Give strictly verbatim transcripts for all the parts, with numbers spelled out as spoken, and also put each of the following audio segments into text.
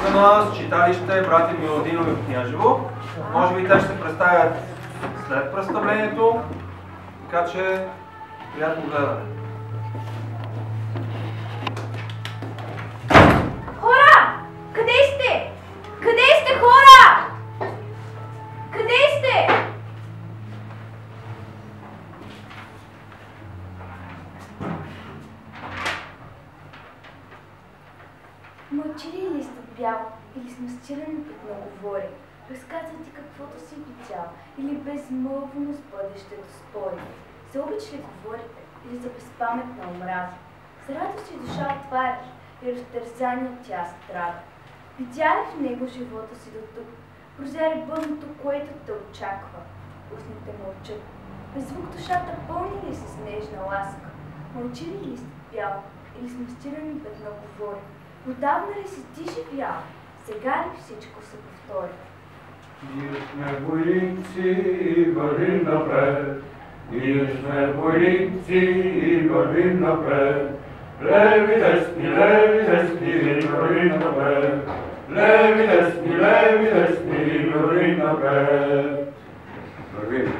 са на читалище братя Милодинови в Княжево. Може би те ще се представят след представлението, така че приятно гледане. Хора! Къде сте? Къде сте, хора? Къде сте? Мълчали ли сте бял или с масчирани петно говори? Разказва ти каквото си видял или безмълвно с бъдещето спори? За обич ли говорите или за безпаметна омраза? С радост и душа отваряш и разтързания тя страда. Видя ли в него живота си до тук? Прозя ли бъдното, което те очаква? Устните мълчат. Без звук душата пълни ли се с нежна ласка? Мълчи ли сте бял или с мастирани петно говори? Отдавна ли си ти живял? Сега ли всичко се повтори? Ние сме войници и вървим напред. Ние сме войници и вървим напред. Леви, десни, леви, десни, вървим напред. Леви, десни, леви, десни, вървим напред. Вървим.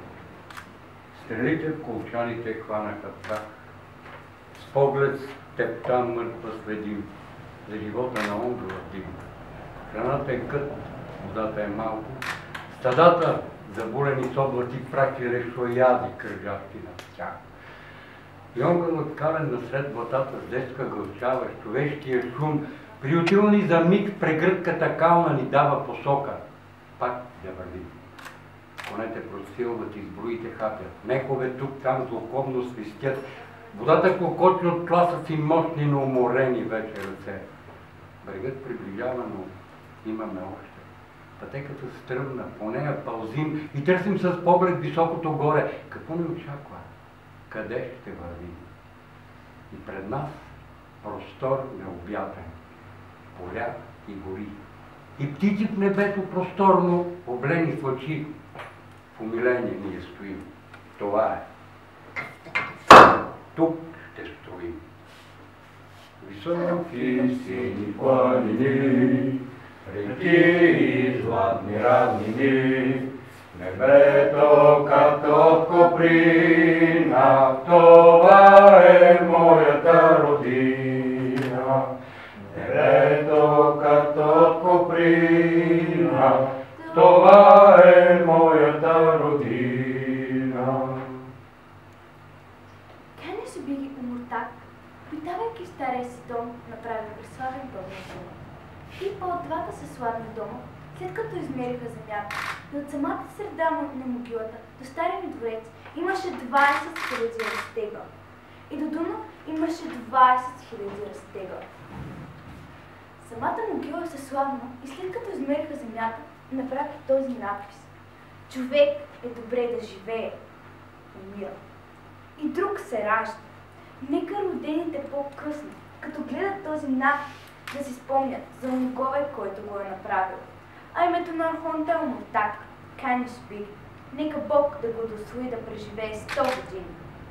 Стрелите в колчаните хванаха прах. С поглед степта мъртва следим. За живота на Ондова дим. Храната е кът, водата е малко. Стадата, забулени с облаци, прахи решояди, кръжащи над тях. И огънът кален насред блатата с детска гълчава, с човешкия шум, приютилни за миг прегръдката кална ни дава посока. Пак да вървим. Конете просилват, изброите хапят. Мехове тук-там злокобно свистят. Водата кокочи от класъци мощни, но уморени вече ръце. Брегът приближава, но имаме още. Пътеката стръмна, по нея пълзим и търсим с поглед високото горе. Какво ни очаква? Къде ще вървим? И пред нас простор необятен, поля и гори. И птици в небето просторно, облени в очи. В умиление ние стоим. Това е. Тук ще строим. Високи сини планини, реки и златни равнини, небето като коприна, това е моята родина. Небето като коприна, това е моята родина. Can you be умортак? Питавайки стария си дом, направи преславен дом на дома. И по-двата са славни дома, след като измериха земята, и от самата среда на могилата до стария ми дворец имаше двайсет хиляди разтега. И до Дуна имаше двайсет хиляди разтега. Самата могила е съславна и след като измериха земята, направи този надпис. Човек е добре да живее, умира. И друг се ражда. Нека родените по-късно, като гледат този надпис, да си спомнят за оногове, който го е направил. А името на Архонта е Умортак, Каниш Би. Нека Бог да го дослои да преживее сто години.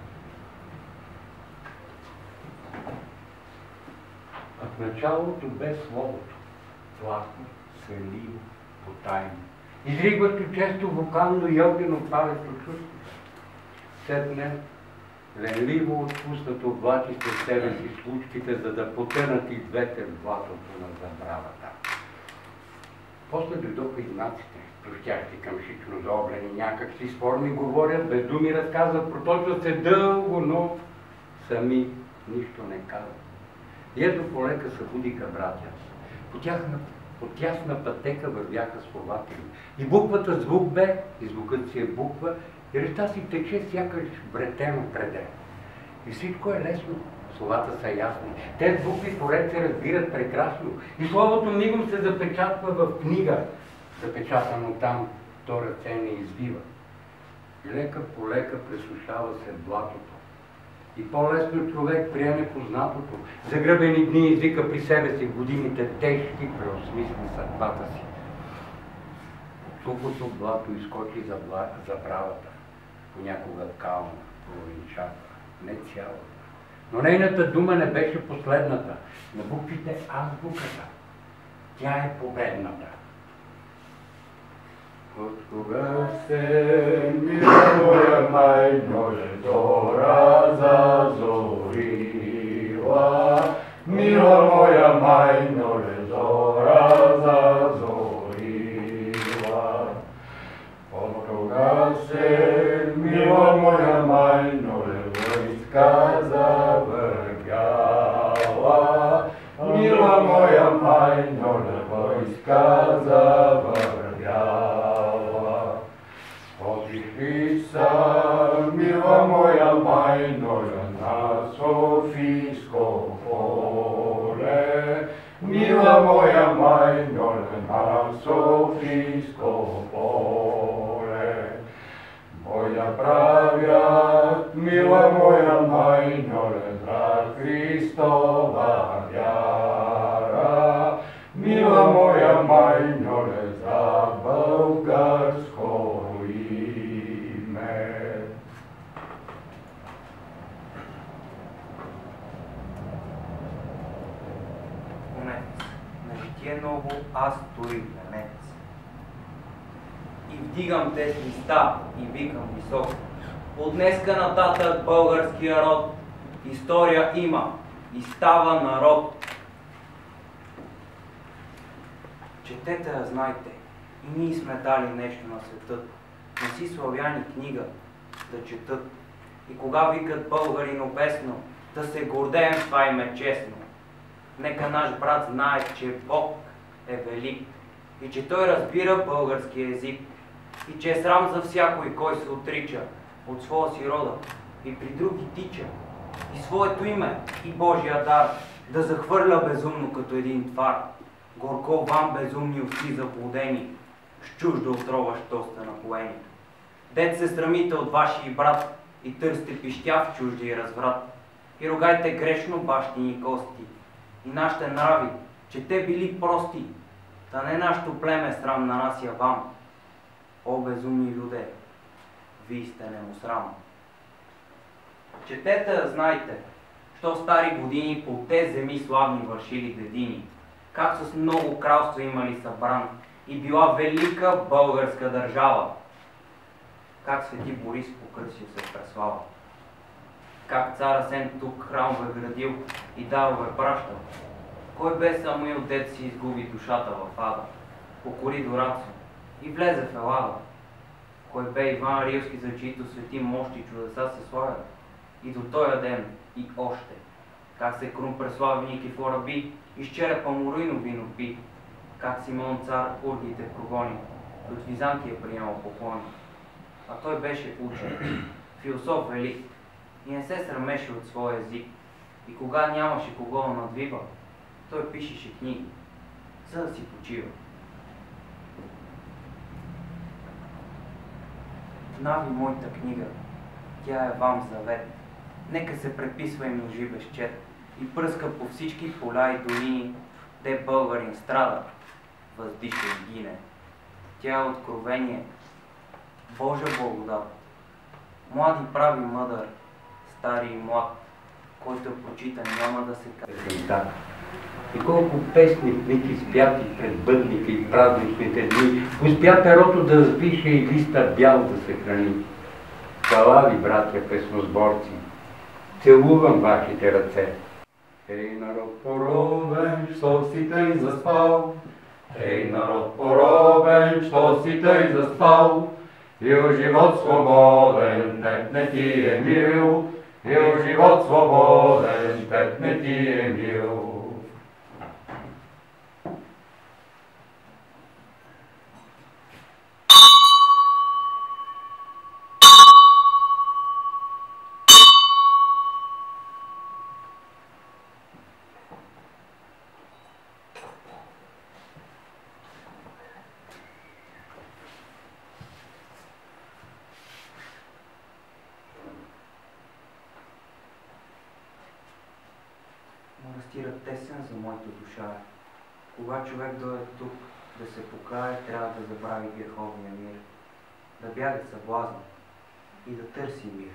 А в началото бе словото, плахо, свенливо, потайно. Изригващо често вокално и огнено палещо чувство. Седне, ленливо отпуснато влачи след себе си случките, за да потънат и двете в блатото на забравата. После дойдоха и знаците, прощящи къмшично заоблени, някак си с форми говорят, без думи разказват, проточват се дълго, но сами нищо не казват. И ето полека събудиха братя. По тяхна, по тясна пътека вървяха словата им. И буквата звук бе, и звукът си е буква, и речта си тече сякаш вретено преде. И всичко е лесно, словата са ясни. Те с букви поред се разбират прекрасно. И словото мигом се запечатва в книга. Запечатано там, то ръце не извива. И лека по лека пресушава се блатото. И по-лесно човек приеме познатото. Загръбени дни извика при себе си годините тежки, преосмисли съдбата си. Сухото блато изкочи за забравата, понякога кална, половинчата, не цялата. Но нейната дума не беше последната. На буквите азбуката. Тя е победната. От кога се мила моя майно зора зазорила, мила моя майно зора зазорила. От кога се мила моя майно войска завървяла, мила моя майно войска завървяла. Отишли са, мила моя майно, на Софийско поле, мила моя майно, на Софийско поле. Моя правят, мила моя майно, за Христова вяра, мила моя майно, за българско име. Конец. На житие ново аз стои немец. И вдигам тесни ста и викам високо. От днеска нататък българския род история има и става народ. Четете я, знайте, и ние сме дали нещо на светът. Не си славяни книга да четат. И кога викат българино песно, да се гордеем с това име честно. Нека наш брат знае, че Бог е велик и че той разбира български език и че е срам за всякой, кой се отрича от своя си рода и при други тича и своето име и Божия дар да захвърля безумно като един твар. Горко вам безумни овци заблудени, с чужда отрова, що сте напоени. Дет се срамите от вашия брат и търсите пищя в чуждия разврат и ругайте грешно бащини кости и нашите нрави, че те били прости, да не нашето племе срам нанася вам. О, безумни люде, вие сте немосрам. Четете, знайте, що стари години по те земи славни вършили дедини, как с много кралства имали събран и била велика българска държава, как свети Борис покръсил се преслава, как цар Асен тук храмове градил и дарове пращал, кой бе Самуил, дет си изгуби душата в ада, покори до Рацо и влезе в Елада, кой бе Иван Рилски, за чието свети мощи чудеса се славят, и до тоя ден и още, как се крун преслави Никифор Аби, из черепа му руйно вино пи, как Симон цар ургите прогони, от Византия приемал поклони. А той беше учен, философ велик и не се срамеше от своя език. И кога нямаше кого да надвива, той пишеше книги, за да си почива. Нави моята книга, тя е вам завет. Нека се преписва и множи безчет и пръска по всички поля и долини, де българин страда, въздиша и гине. Тя е откровение, Божа благодат. Млади прави мъдър, стари и млад, който прочита няма да се каже. И колко песни книги спяти пред бъдника и празничните дни, успя перото да запише и листа бял да се храни. Хвала ви, братя песносборци, целувам вашите ръце. Ей, народ поробен, що си тъй заспал? Ей, народ поробен, що си тъй заспал? Ил живот свободен, дет не ти е мил, ил живот свободен, дет не ти е мил. Манастирът тесен за моята душа. Кога човек дойде тук да се покае, трябва да забрави греховния мир, да бяга съблазни и да търси мир.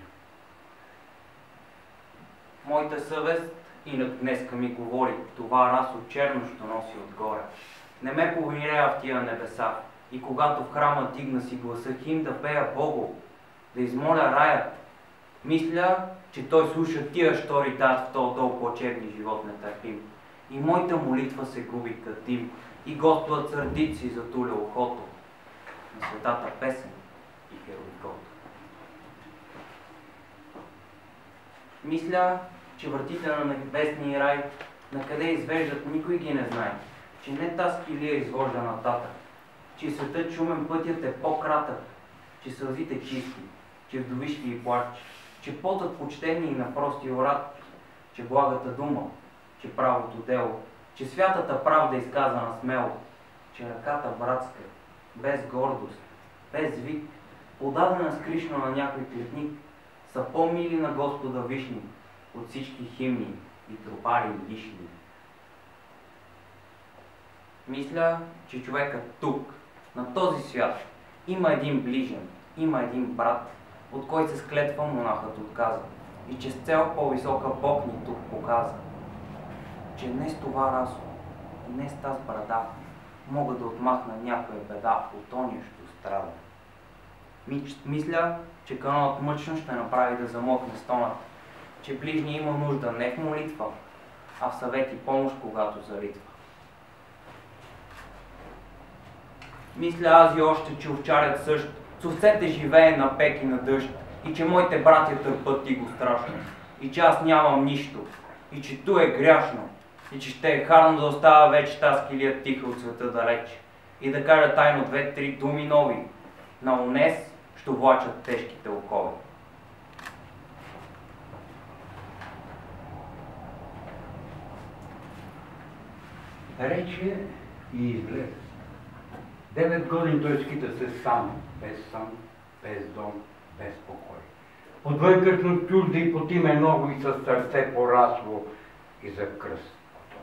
Моята съвест инак днеска ми говори, това расо черно, що носи отгоре. Не ме повирея в тия небеса. И когато в храма дигна си гласа хим да пея Богу, да измоля раят, мисля, че той слуша тия, що ритаят в този дол плачевни живот нетърпим. И моята молитва се губи като дим, и Господът сърдит си затуля ухото на светата песен и хероикото. Мисля, че вратите на небесния рай, на къде извеждат, никой ги не знае, че не таз килия извожда нататък, че светът шумен пътят е по-кратък, че сълзите чисти, че вдовишки и плач, че потът почтени и на прости орат, че благата дума, че правото дело, че святата правда изказана смело, че ръката братска, без гордост, без вик, подадена с Кришна на някой клетник, са по-мили на Господа вишни от всички химни и тропари лишни. Мисля, че човекът тук, на този свят, има един ближен, има един брат, от кой се с клетва монахът отказа, и че с цел по-висока Бог ни тук показа, че не с това расо и не с таз брада мога да отмахна някоя беда от ония, що страда. Мисля, че каналът мъчно ще направи да замокне стонът, че ближния има нужда не в молитва, а в съвет и помощ, когато заритва. Мисля аз и още, че овчарят също, с овцете живее на пек и на дъжд, и че моите братя търпат и го страшно, и че аз нямам нищо, и че ту е гряшно, и че ще е харно да остава вече таз килия тиха от света далеч, и да кажа тайно две-три думи нови, на унес, що влачат тежките окови. Рече и излезе. Девет години той скита се сам, без сън, без дом, без покой. Отвън късно чужда и под име много и със сърце порасло и за кръст готово.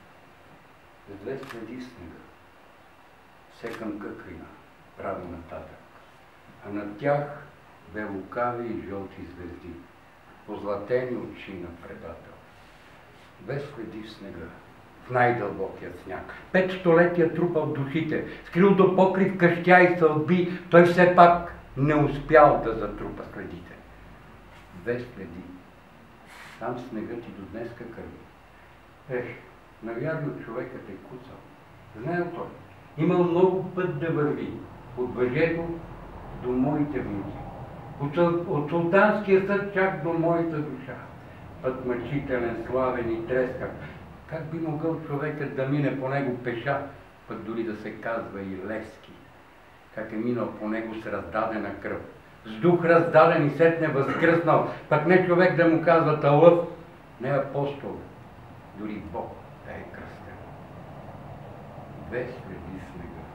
Две следи снега, все към къкрина, прави нататък, а над тях бе лукави и жълти звезди, позлатени очи на предател. Две следи в снега, в най-дълбокия сняг. Пет столетия трупал душите, скрил до покрив къщя и сълби, той все пак не успял да затрупа следите. Две следи. Там снегът и до днеска кърви. Ех, навярно човекът е куцал. Знаел той, имал много път да върви, от въжето до моите внози, от, от султанския съд чак до моята душа. Път мъчителен, славен и трескав. Как би могъл човекът да мине по него пеша, път дори да се казва и Левски? Как е минал по него с раздадена кръв, с дух раздаден и сетне възкръснал, пък не човек да му казва талъв, не апостол, дори Бог да е кръстен. Две следи снега,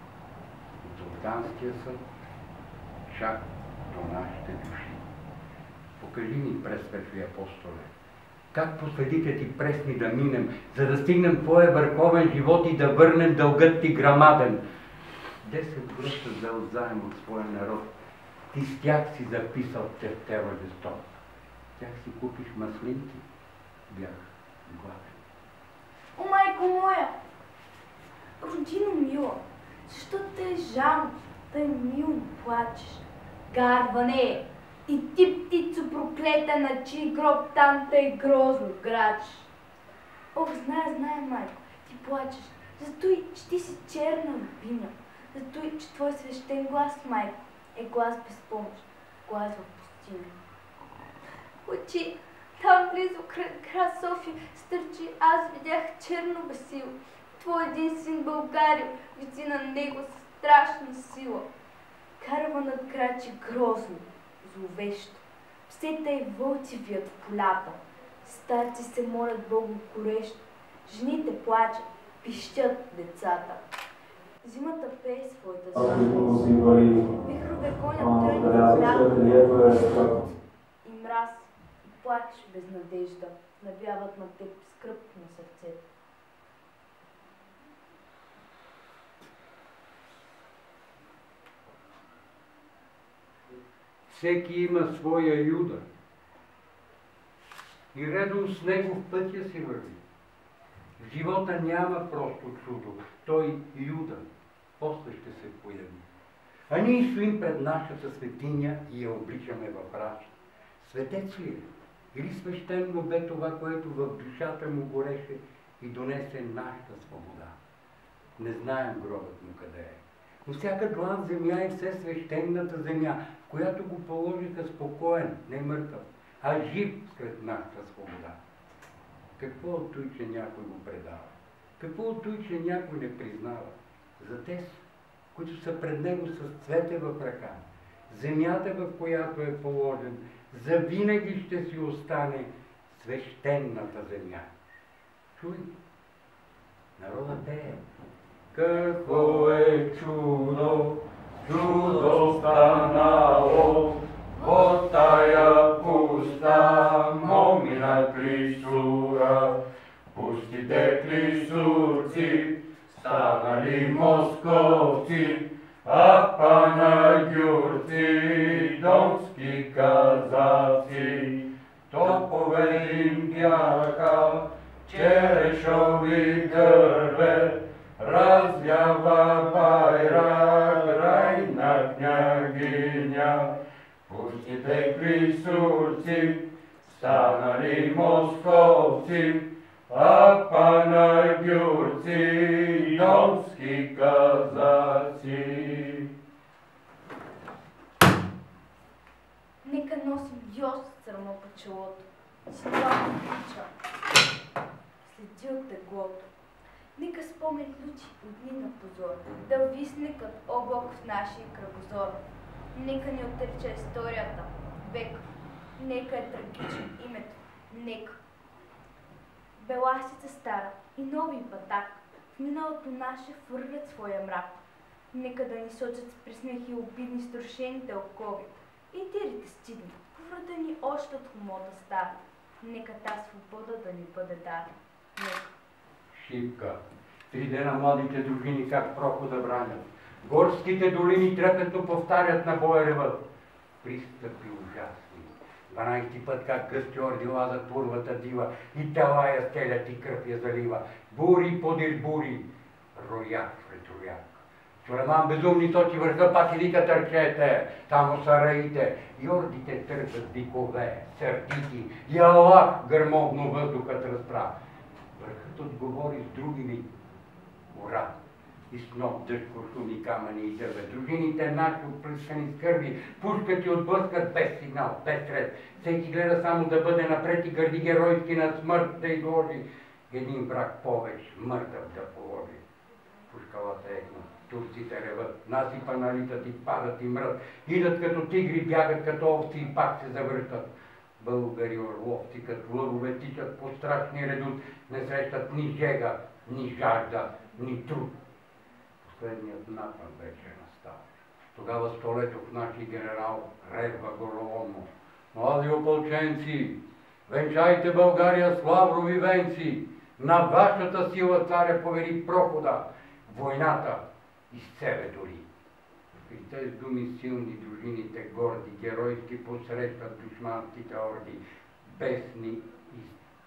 от султанския съд, чак до нашите души. Покажи ни, пресветли апостоле, как по следите ти пресни да минем, за да стигнем твоя върховен живот и да върнем дългът ти грамаден. Десет връща взел заем от своя народ. Ти с тях си записал тефтера жесток. Тях си купиш маслинки. Бях гладен. О, майко моя! Родино мила, защо те е жално, тъй мило плачеш? Гарване! И ти, птицо проклета, на чий гроб там тъй грозно грачеш. Ох, знае, знае, майко, ти плачеш. Затой, че ти си черна рубиня. Затой, че твой свещен глас, майко, е глас без помощ, глас в пустиня. Очи, там близо край град София стърчи, аз видях черно бесило. Твой един син Българин виси на него със страшна сила. Караванът крачи грозно, зловещо. Псета и вълци вият в полята. Старци се молят Богу горещо. Жените плачат, пищят децата. Зимата пее своята злата. Вихрове гонят тръни в полята. И мраз, и плач без надежда навяват на теб скръп на сърцето. Всеки има своя Юда и редом с него в пътя си върви. В живота няма просто чудо, той юда, после ще се появи. А ние стоим пред нашата светиня и я обличаме в раж. Светец ли е? Или свещено бе това, което в душата му гореше и донесе нашата свобода? Не знаем гробът му къде е. Но всяка длан земя е все свещената земя, в която го положиха спокоен, не мъртъв, а жив сред нашата свобода. Какво от той, че някой го предава? Какво от той, че някой не признава? За тези, които са пред него с цвете в ръка, земята, в която е положен, завинаги ще си остане свещената земя. Чуй, народът пее. Какво е чудо, чудо станало, от тая пуста момина клисура, пустите клисурци, станали московци, а панагюрци, донски казаци. Топове им бяха, черешови гърбе, развява байрак, райна княгиня. Пустите клисурци, станали московци, а панагюрци, донски казаци. Нека носим йост срама по челото, силата куча, следи от теглото. Нека спомен лучи от дни на позор, да висне като облак в нашия кръгозор. Нека ни отрича историята, век, нека е трагичен името, нека. Беласица стара и нови батак, в миналото наше фърлят своя мрак. Нека да ни сочат с присмехи обидни струшените окови и тирите стидни, поврата ни още от хумота стара. Нека та свобода да ни бъде дадена. Нека. Шипка. Три дена младите дружини как прохода бранят. Горските долини трепетно повтарят на боя ревът. Пристъпи ужасни. Дванайсти път как гъсти ордила за пурвата дива и тела я стелят и кръв я залива. Бури подир бури, рояк пред рояк. Сулейман безумни точи върха, пак и вика търчете, там сараите, и ордите търпят викове, сърдити, и Аллах гърмовно въздухът разпра. Върхът отговори с други ми, ура, и сноп дъжд, куршуми, камъни и дърве. Дружините наши опръскани с кърви, пушкат и отблъскат без сигнал, без ред. Всеки гледа само да бъде напред и гърди геройски на смърт да изложи. Един враг повече, мъртъв да положи. Пушкалата ехна, турците реват, насипа налитат и падат и мрът. Идат като тигри, бягат като овци и пак се завръщат. Българи орловци като лъвове тичат по страшни редут, не срещат ни жега, ни жажда, ни труд. Последният напад вече настава. Тогава Столетов, наши генерал, ревва гороломно. Млади опълченци, венчайте България с лаврови венци, на вашата сила царя повери прохода, войната из себе дори. И тези думи силни дружините горди, геройски посрещат душманските орди, бесни и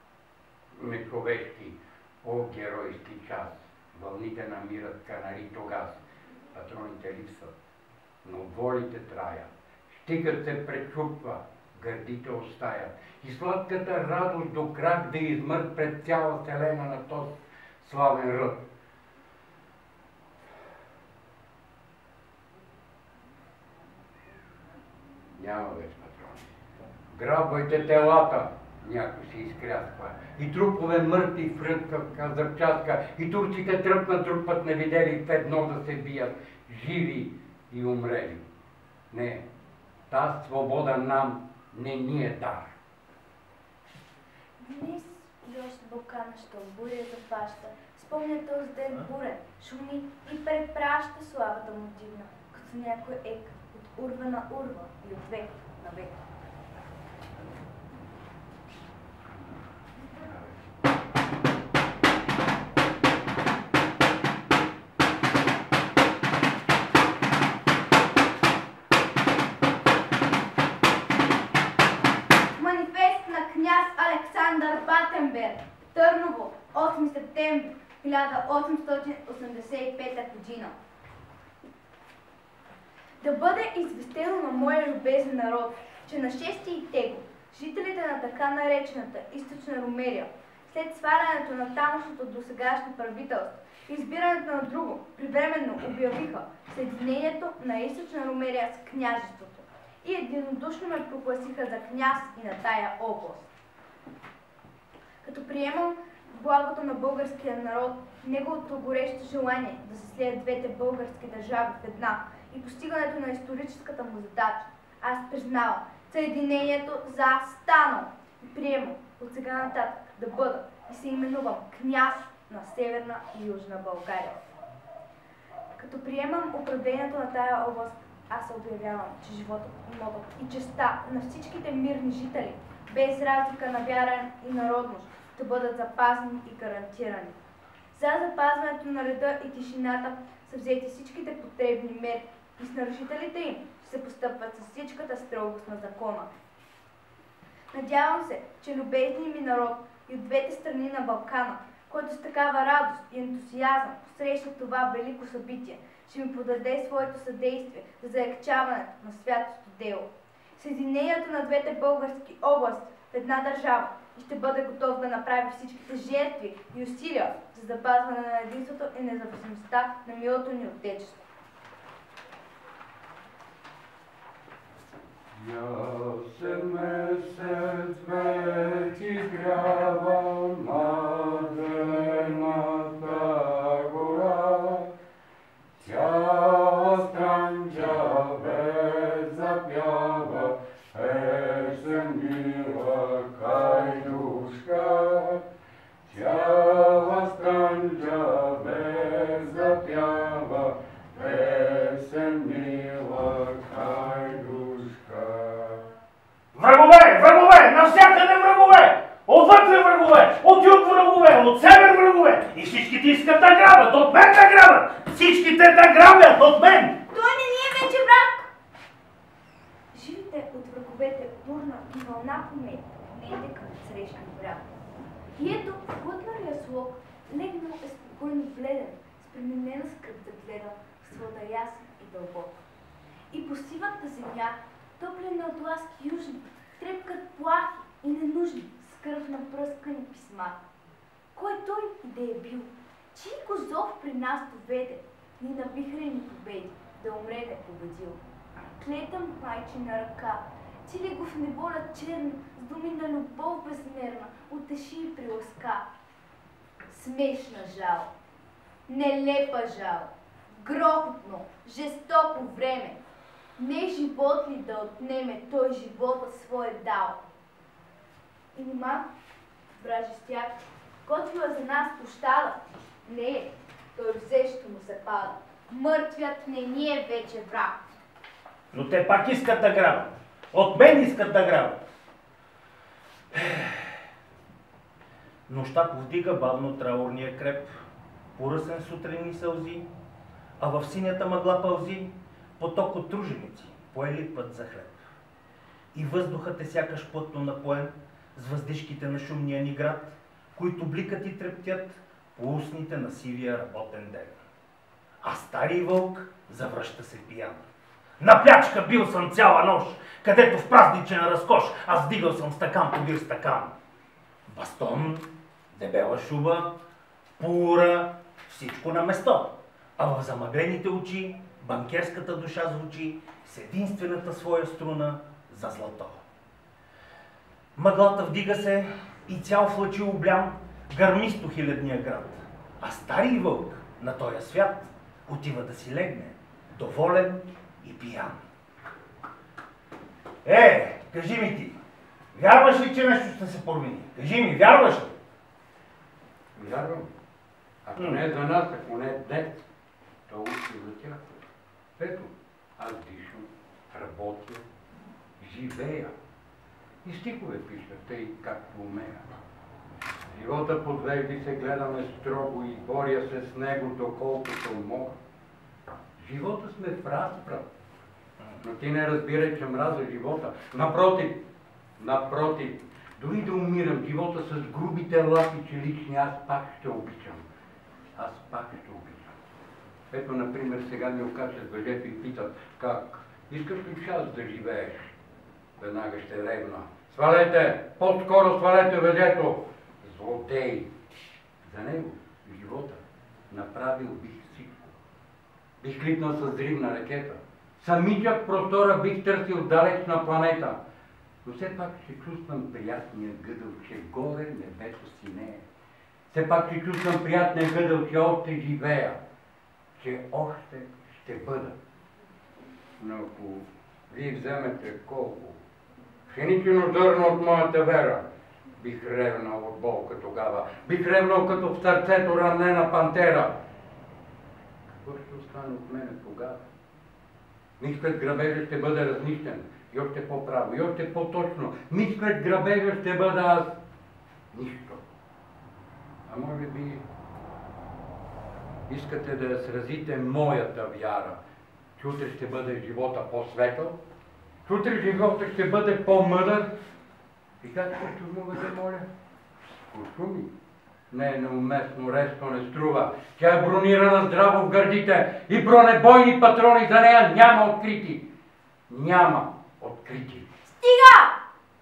нечовешки. О, геройски час! Вълните намират канари тогаз, патроните липсват, но волите траят. Щикът се пречупва, гърдите остаят. И сладката радост до крак да измърт пред цяла вселена на този славен ръд. Няма вече патрони. Грабвайте телата, някой се изкрясква. И трупове мъртви в казърчаска, и турците тръпнат друг път не видели в едно да се бият, живи и умрели. Не, та свобода нам не ни е дар. Днес Йош Бокана ще буря запаща, спомня този ден бурен, шуми и препраща славата му дивна, като някой ек от урва на урва и от век на век. Манифест на княз Александър Батенберг, Търново, осми септември хиляда осемстотин осемдесет и пета година. Да бъде известено на моя любезен народ, че на шести Tego жителите на така наречената Източна Румелия, след свалянето на тамошното досегашно правителство и избирането на друго, привременно обявиха съединението на Източна Румелия с княжеството и единодушно ме прогласиха за княз и на тая област. Като приемам благото на българския народ, неговото горещо желание да се слеят двете български държави в една и постигането на историческата му задача, аз признавам съединението за станало и приемам от сега нататък да бъда и се именувам княз на Северна и Южна България. Като приемам управлението на тая област, аз се обявявам, че животът, имотът и честта на всичките мирни жители, без разлика на вяра и народност, да бъдат запазени и гарантирани. За запазването на реда и тишината са взети всичките потребни мерки и с нарушителите им ще се постъпват с всичката строгост на закона. Надявам се, че любезният ми народ и от двете страни на Балкана, който с такава радост и ентусиазъм посреща това велико събитие, ще ми подаде своето съдействие за заекчаването на святото дело. Съединението на двете български области в една държава и ще бъде готов да направи всичките жертви и усилия за запазване на единството и независимостта на милото ни отечество. Ясен месец вече грява мадрената гора, цяла Странджа бе запява песен мила кайдушка, цяла Странджа бе запява песен мила кайдушка. Врагове! Врагове! Навсякъде врагове! Отвътре врагове! От юг врагове! От север врагове! И всичките искат да грабят! От мен да грабят! Всичките да грабят! От мен! Той не ни е вече враг! Живите от враговете бурна и вълна по мен, не иде към срещни враг. И ето, глътналия слог, легнал е спокойно бледен, с пременена скръп да гледа в свода ясен и дълбок. И по сивата земя, топлена от ласки южни, трепкат плахи и ненужни, с кръв напръскани писма. Кой той и да е бил, чий го зов при нас доведе, ни на вихрени победи, да умре да е победил. Клетам майчина ръка, цели го в неволя черна, с думи на любов безмерна, утеши и приласка. Смешна жал, нелепа жал, грохотно, жестоко време. Не живот ли да отнеме той живота своя дал? И нима, вражестяк, готвила за нас пощада. Не, той взещо му се пада. Мъртвият не ни е вече враг. Но те пак искат да грабят. От мен искат да грабят. Нощта повдига бавно траурния креп, поръсен сутринни сълзи, а в синята мъгла пълзи поток от труженици, поели път за хлеб. И въздухът е сякаш плътно напоен с въздишките на шумния ни град, които бликат и трептят по устните на сивия работен ден. А старий вълк завръща се пиян. На плячка бил съм цяла нощ, където в празничен разкош аз дигал съм стакан подир стакан. Бастон, дебела шуба, пура, всичко на место, а в замъглените очи банкерската душа звучи с единствената своя струна за злато. Мъглата вдига се и цял в лъчи облям гърмисто хилядния град, а старий вълк на тоя свят отива да си легне, доволен и пиян. Е, кажи ми ти, вярваш ли, че нещо ще се промени? Кажи ми, вярваш ли? Вярвам. Ако не е за нас, ако не е днес, то утре за тях. Ето, аз дишам, работя, живея. И стихове пиша, тъй както умея. Живота под вежди се гледаме строго и боря се с него, доколкото мога. Живота сме в разпрат. Но ти не разбирай, че мразя живота. Напротив, напротив, дори да умирам живота с грубите лапи, че лични аз пак ще обичам. аз пак ще обичам. Ето, например, сега ми окачат въжето и питат, как? Искаш ли час да живееш? Веднага ще ревна. Свалете! По-скоро свалете въжето! Злодей! За него, живота, направил бих всичко. Бих литнал с взривна ракета. Самичък простора бих търсил далечна планета. Но все пак ще чувствам приятния гъдъл, че горе небето синее. Все пак ще чувствам приятния гъдъл, че още живея. Че още ще бъда. Но ако вие вземете колко пшеничено зърно от моята вера, бих ревнал от болка тогава. Бих ревнал като в сърцето ранена пантера. Какво ще остане от мене тогава? Миг след грабежа ще бъда разнищен. И още по-право, и още по-точно. Миг след грабежа ще бъда аз. Нищо. А може би искате да сразите моята вяра, че утре ще бъде живота по-светъл, че утре живота ще бъде по-мъдър. И как ще мога да моля? Куршуми. Не е неуместно, резко не струва. Тя е бронирана здраво в гърдите и бронебойни патрони за нея няма открити. Няма открити. Стига!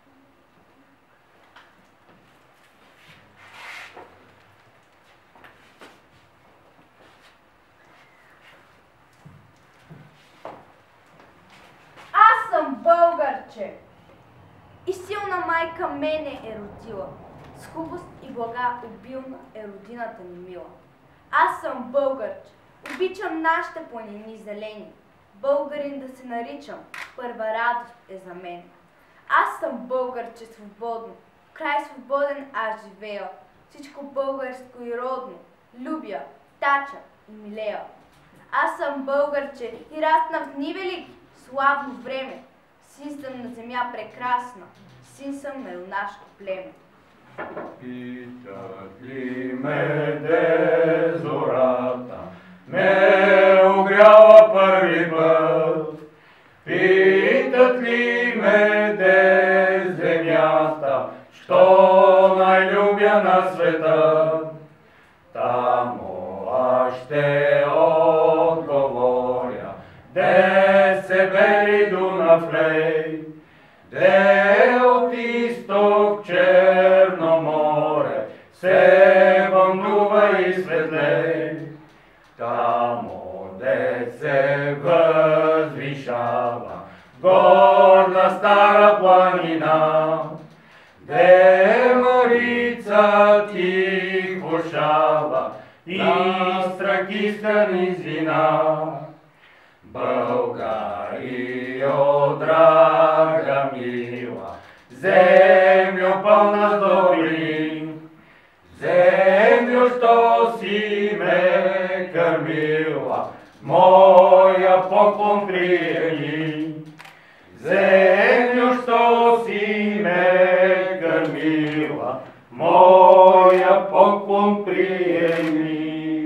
Аз съм българче. И силна майка мене е родила. С хубост и блага обилна е родината ни мила. Аз съм българче. Обичам нашите планини зелени. Българин да се наричам, първа радост е за мен. Аз съм българче свободно, в край свободен аз живея. Всичко българско и родно, любя, тача и милея. Аз съм българче и растна в нивелик, славно време. Син съм на земя прекрасна, син съм на юнашко племе. Питат ли ме де зората, ме огряла първи път? Питат ли ме де земята, що най-любя на света? Тамо аз ще отговоря, де се бели Дунав лей, де от изток Черно море се въндува и светлей. Тамо, де се възвишава горна стара планина, де Марица тихо шава и страхиста низина. Българио, драга мила, землю пълна с добри, землю, що си ме кърмила, моя поклон приеми. Землю, що си ме кърмила, моя поклон приеми.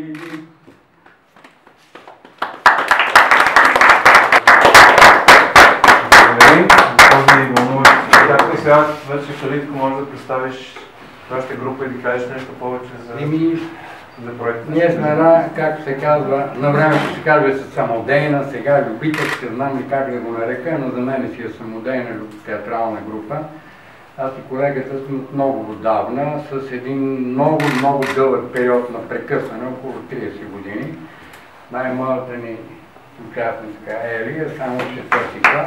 Както и сега вече Халитко може да представиш вашата група и да кажеш нещо повече за, Еми, за проекта? ние сме една, както се казва, на времето се казва самодейна, сега любителска, знам ли как да го нарека, но за мен си е самодейна театрална група. Аз и колегата сме от много отдавна, с един много, много дълъг период на прекъсване, около тридесет години. Най-малата ни участничка е Елия, само четвърти клас.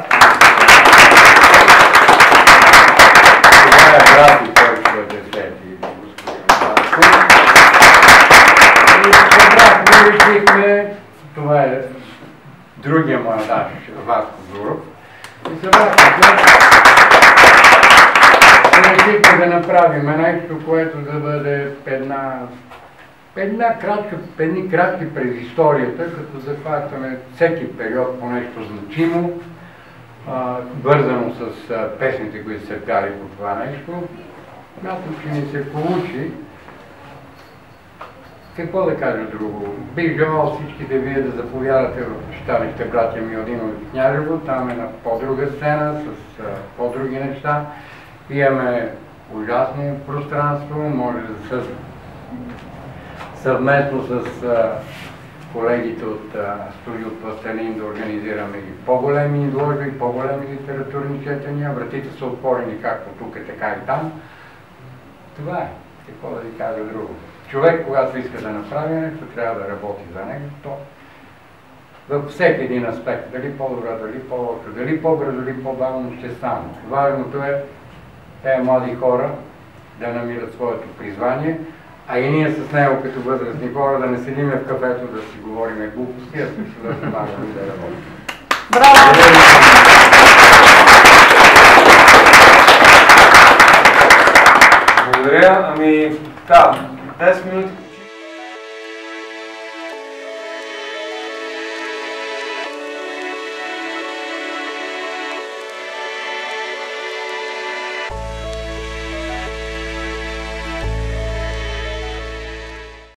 Това е брат и той ще е десети, господин Баско. И с брат ми решихме, това е другия младаш, Васко Дуров. И с брат решихме да направим нещо, което да бъде една, една кратка, едни кратки през историята, като захващаме всеки период по нещо значимо, вързано с а, песните, които са пяли по това нещо. Смятам, че ни се получи. Какво да кажа друго? Бих желал всичките вие да заповядате в читалище Братя Миладинови в Княжево. Там е на по-друга сцена, с по-други неща. Имаме ужасно пространство, може да с, съвместно с а, колегите от а, студио Пластелин да организираме и по-големи изложби, по-големи литературни четения. Вратите са отворени както тук, така и там. Това е. Какво да ви кажа друго? Човек, когато иска да направи нещо, трябва да работи за него. То във всеки един аспект, дали по-добра, дали по-лошо, дали по-бързо, дали по-бавно, ще стане. Важното е тези млади хора да намират своето призвание, а и ние с него като възрастни хора да не седиме в кафето да си говориме глупости, а също да помагаме да работим. Браво! Благодаря. Ами, да, десет минути